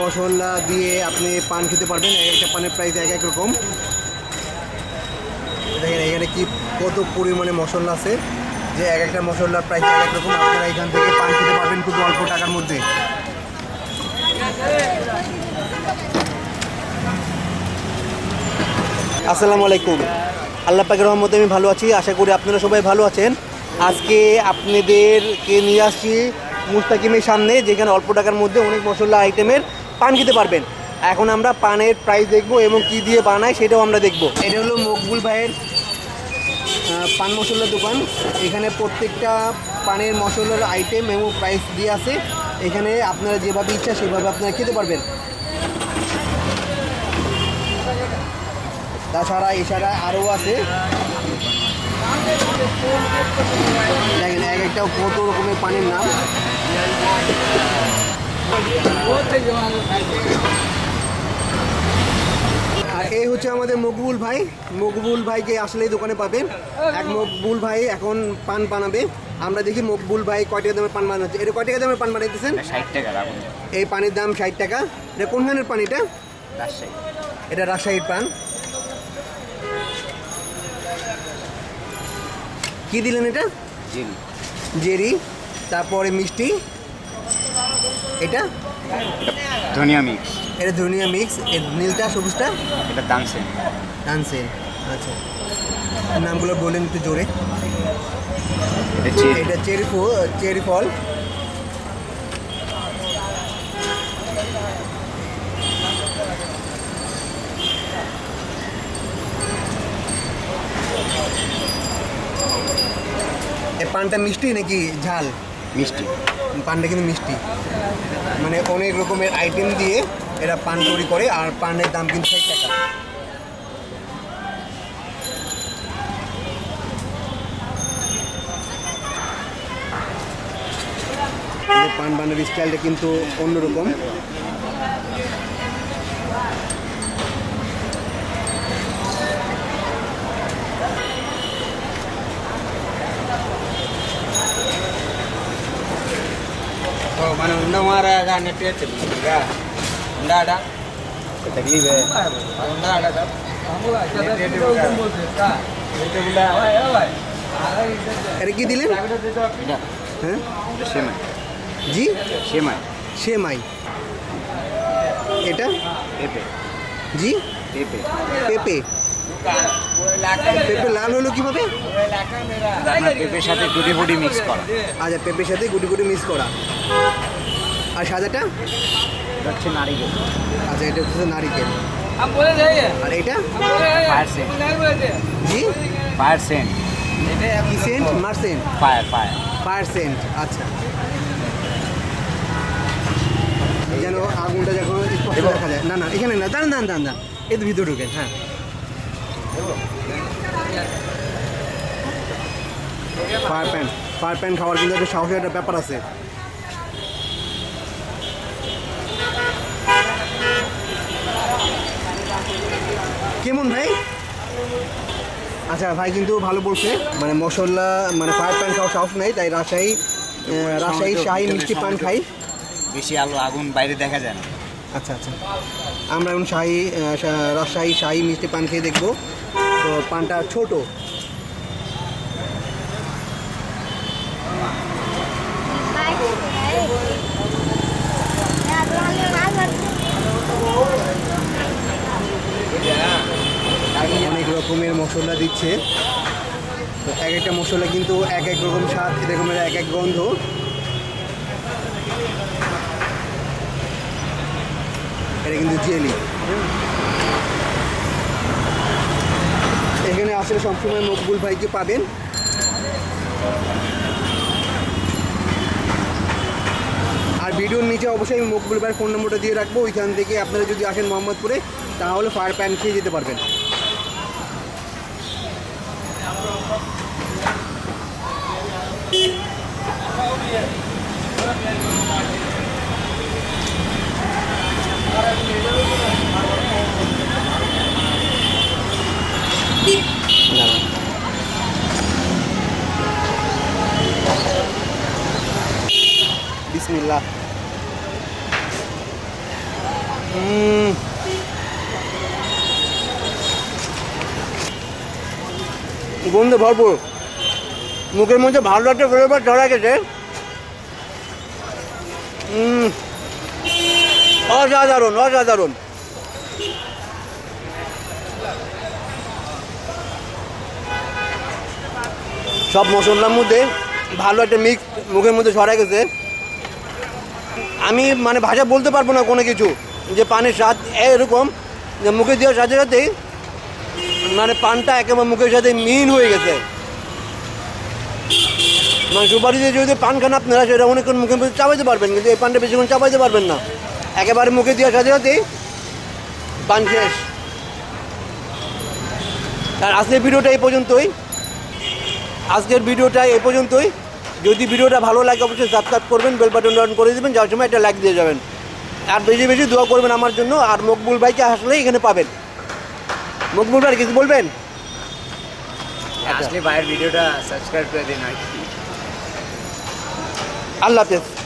মশলা দিয়ে আপনি পান খেতে পারবেন। এক একটা পানের প্রাইস এক এক রকম। দেখেন এখানে কি কত পরিমাণে মশলা আছে, যে এক একটা মশলার প্রাইস এক এক রকম। আপনারা এখান থেকে পান খেতে পারবেন খুব অল্প টাকার মধ্যে। আসসালামু আলাইকুম। আল্লাহ পাকের রহমতে আমি ভালো আছি, আশা করি আপনারা সবাই ভালো আছেন। আজকে আপনাদেরকে নিয়ে আসছি মুস্তাকিমের সামনে, যেখানে অল্প টাকার মধ্যে অনেক মশলা আইটেমের পান খেতে পারবেন। এখন আমরা পানের প্রাইস দেখব এবং কি দিয়ে বানায় সেটাও আমরা দেখব। এটা হলো মকবুল ভাইয়ের পান মশলার দোকান। এখানে প্রত্যেকটা পানের মশলার আইটেম এবং প্রাইস দিয়ে আছে। এখানে আপনারা যেভাবে ইচ্ছা সেভাবে আপনারা খেতে পারবেন। তাছাড়া এছাড়া আরও আছে, দেখেন এক একটা কত রকমের পানির নাম। আর এই হচ্ছে আমাদের মকবুল ভাই। মকবুল ভাইকে আসলেই দোকানে পাবেন। এক মকবুল ভাই এখন পান বানাবে। আমরা দেখি মকবুল ভাই কয় টাকা দামের পান বানাচ্ছে। এটা কয় টাকা দামের পান বানাইতেছেন? 60 টাকা। এই পানির দাম 60 টাকা। এটা কোনখানের পান? এটা রাজশাহী। এটা রাজশাহীর পান। কি দিলেন এটা? জেরি। জেরি, তারপরে মিষ্টি। এটা ধনিয়া মিক্স। এটা ধনিয়া মিক্স। এর নীলটা সবুজটা এটা তানসেন। তানসেন। আচ্ছা, নামগুলো বললেন একটু জোরে। এটা চেরি ফল। এই পানটা মিষ্টি নাকি ঝাল? মিষ্টি। পানটা কিন্তু মিষ্টি, মানে অনেক রকমের আইটেম দিয়ে এরা পান তৈরি করে। আর পানের দাম কিন্তু 60 টাকা। পান বানানোর স্টাইলটা কিন্তু অন্যরকম। mana unda mara ga net ya ga unda ada तकलीफ है unda ada sab এটা কি দিলেন? হ্যাঁ, সেমাই। জি, সেমাই। সেমাই। এটা পেঁপে। জি, পেঁপে। পেঁপে। পেঁপে লাল হলো কিভাবে? পেঁপের সাথে গুটি ফুটি মিক্স করা। আচ্ছা, পেঁপের সাথে গুটি গুটি মিক্স করা। আর সাদাটা হচ্ছে নারিকেল। আচ্ছা, এটা হচ্ছে নারিকেল। আর এটা ফায়ার সেন্ট। জি, ফায়ার সেন্ট। কি সেন্ট? মার্সেন্ট। ফায়ার ফায়ার ফায়ার সেন্ট। আচ্ছা, যেন আগুনটা যখন স্পষ্ট দেখা যায়। না না, এখানে না, দাঁড়ান দাঁড়ান দাঁড়ান দাঁড়ান, এর ভিতরে ঢুকেন। হ্যাঁ, ফায়ার প্যান খাওয়ার কিন্তু একটা সাহসের একটা ব্যাপার আছে। কেমন ভাই? আচ্ছা, ভাই কিন্তু ভালো বলছে, মানে মশলা মানে ফায়ার প্যান খাওয়ার সাহস নেই, তাই রাজশাহী শাহী মিষ্টি পান খাই। বেশি আলো আগুন বাইরে দেখা যায় না। আচ্ছা আচ্ছা, আমরা এখন রাজশাহী শাহী মিষ্টি পান খেয়ে দেখবো। তো পানটা ছোট। অনেক রকমের মশলা দিচ্ছে। তো এক একটা মশলা কিন্তু এক এক রকম স্বাদ, এরকমের এক এক গন্ধ। এটা কিন্তু জেলি। এখানে আসলে সবসময় মকবুল ভাইকে পাবেন। আর ভিডিওর নিচে অবশ্যই আমি মকবুল ভাইয়ের ফোন নম্বরটা দিয়ে রাখবো। ওইখান থেকে আপনারা যদি আসেন মোহাম্মদপুরে, তাহলে ফায়ার প্যান খেয়ে যেতে পারবেন। বিসমিল্লাহ। গন্ধে ভরপুর, মুখের মধ্যে ভালো একটা ফ্লেভার ধরা গেছে। অসাধারণ অসাধারণ। সব মশলার মধ্যে ভালো একটা মিক্স মুখের মধ্যে ছড়া গেছে। আমি মানে ভাষা বলতে পারবো না কোনো কিছু, যে পানের স্বাদ এরকম যে মুখে দেওয়ার সাথে সাথেই মানে পানটা একেবারে মুখের সাথে মিন হয়ে গেছে। মানে সুপারি দিয়ে যদি পান খান আপনারা, সেটা অনেকক্ষণ মুখের মধ্যে চাপাইতে পারবেন, কিন্তু এই পানটা বেশিক্ষণ চাপাইতে পারবেন না, একেবারে মুখে দেওয়ার সাথে সাথেই পান শেষ। আর আজকের ভিডিওটা এই পর্যন্তই, যদি ভিডিওটা ভালো লাগে অবশ্যই সাবস্ক্রাইব করবেন, বেল বাটন অন করে দেবেন, যাওয়ার সময় একটা লাইক দিয়ে যাবেন, আর বেশি বেশি দোয়া করবেন আমার জন্য। আর মকবুল ভাইকে আসলেই এখানে পাবেন। মকবুল ভাই কিছু বলবেন? আসলে ভাইয়ের ভিডিওটা সাবস্ক্রাইব করে দিন আর কি। আল্লাহ হাফেজ।